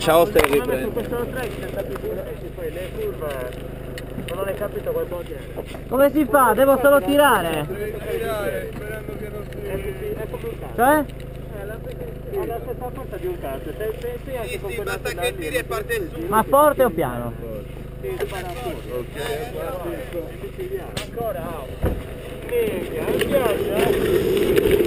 lascia oltre che riprende. Su questo track c'è stato poi le curve, non hai capito quel po' di... Come si fa? Devo solo tirare. Devi tirare, sperando che non si... È complicato. Cioè? La stessa forza di un cazzo, sei anche con quella basta che tiri e parte il su. Ma forte o piano? Sì, spara fuori. Ok, Ancora, minchia, mi piace,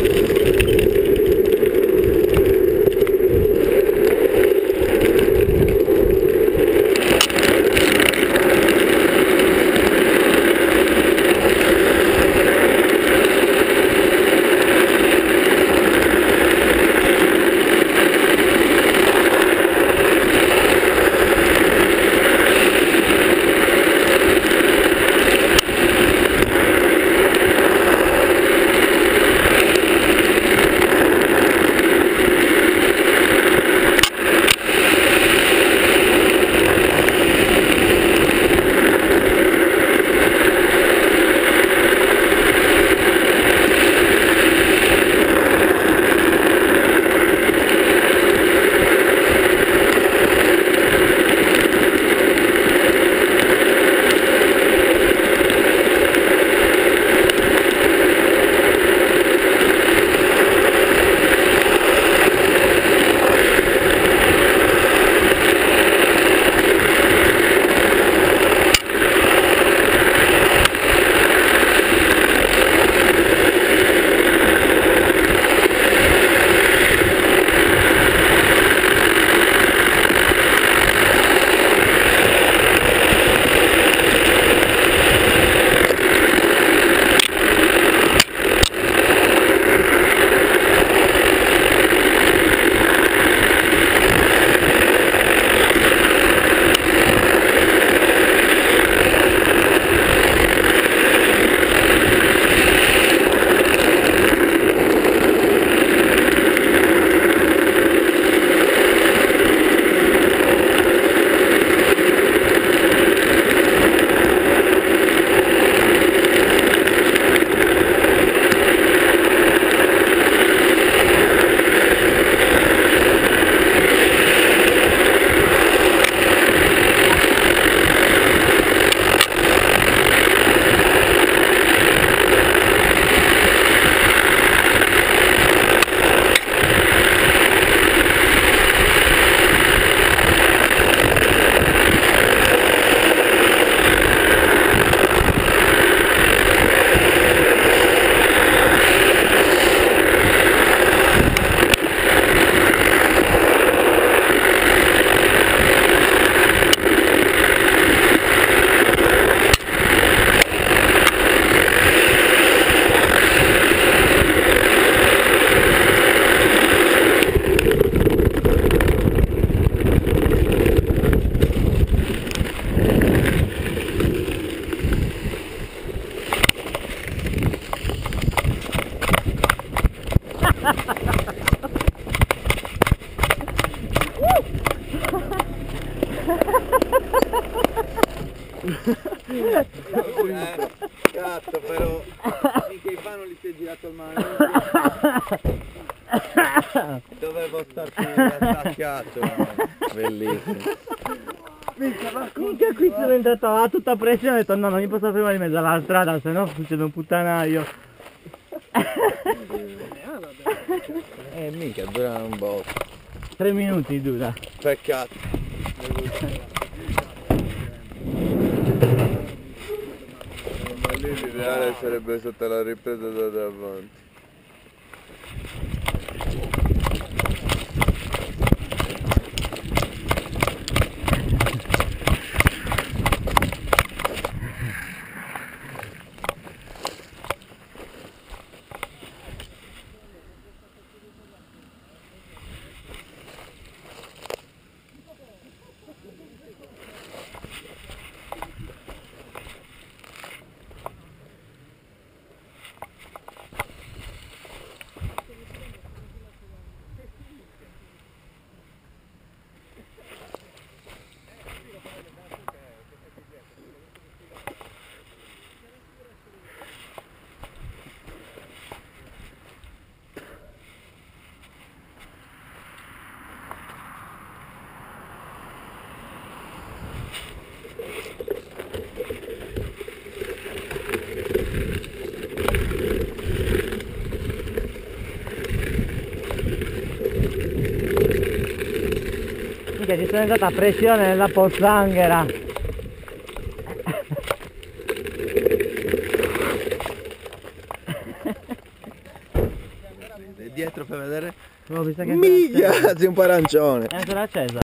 Cazzo, però mica i fanno li si è girato il mano. Dovevo star più attaccato. Bellissimo. Minchia, qui sono entrato a tutta pressione e ho detto no, non mi posso fermare in mezzo alla strada, se no succede un puttanaio. Mica dura un botto. 3 minuti dura. Peccato. Ma lì l'ideale sarebbe sotto la ripresa da davanti. Minchia, ci sono entrata a pressione nella pozzanghera. E dietro per vedere? Oh, mi sa che Minchia, sei un po' arancione. è ancora accesa.